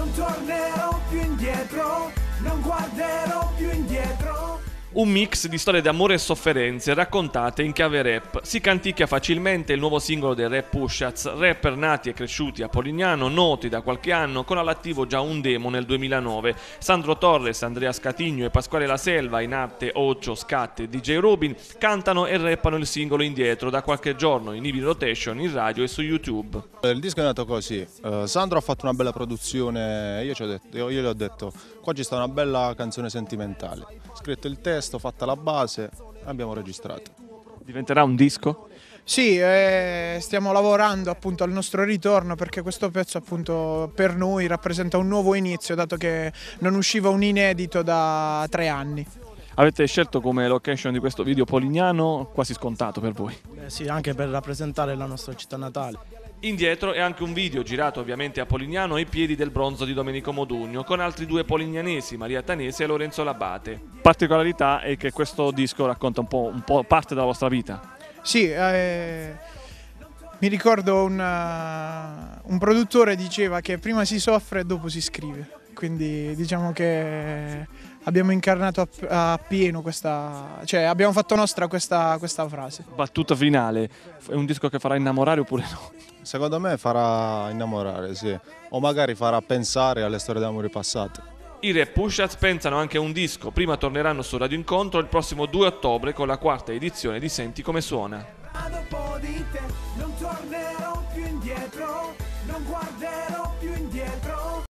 non tornerò più indietro, non guarderò più indietro. Un mix di storie d'amore e sofferenze raccontate in chiave rap. Si canticchia facilmente il nuovo singolo dei Rap Pushaz, rapper nati e cresciuti a Polignano, noti da qualche anno, con all'attivo già un demo nel 2009. Sandro Torres, Andrea Scatigno e Pasquale La Selva, in arte Occio, Scatte e DJ Rubin, cantano e rappano il singolo Indietro da qualche giorno in heavy rotation, in radio e su YouTube. Il disco è nato così, Sandro ha fatto una bella produzione, io gli ho detto qua ci sta una bella canzone sentimentale, ho scritto il testo, fatta la base, abbiamo registrato. Diventerà un disco? Sì, stiamo lavorando appunto al nostro ritorno, perché questo pezzo appunto per noi rappresenta un nuovo inizio, dato che non usciva un inedito da 3 anni. Avete scelto come location di questo video Polignano, quasi scontato per voi. Sì, anche per rappresentare la nostra città natale. Indietro è anche un video girato ovviamente a Polignano ai piedi del bronzo di Domenico Modugno, con altri 2 polignanesi, Maria Tanese e Lorenzo Labate. Particolarità è che questo disco racconta un po' parte della vostra vita. Sì, mi ricordo un produttore diceva che prima si soffre e dopo si scrive, quindi diciamo che abbiamo incarnato appieno cioè abbiamo fatto nostra questa frase. Battuta finale, è un disco che farà innamorare oppure no? Secondo me farà innamorare, sì, o magari farà pensare alle storie d'amore passate. I Rap Pushaz pensano anche a un disco, prima torneranno su Radio Incontro il prossimo 2 ottobre con la 4ª edizione di Senti come suona. Ma dopo di te non tornerò più indietro, non guarderò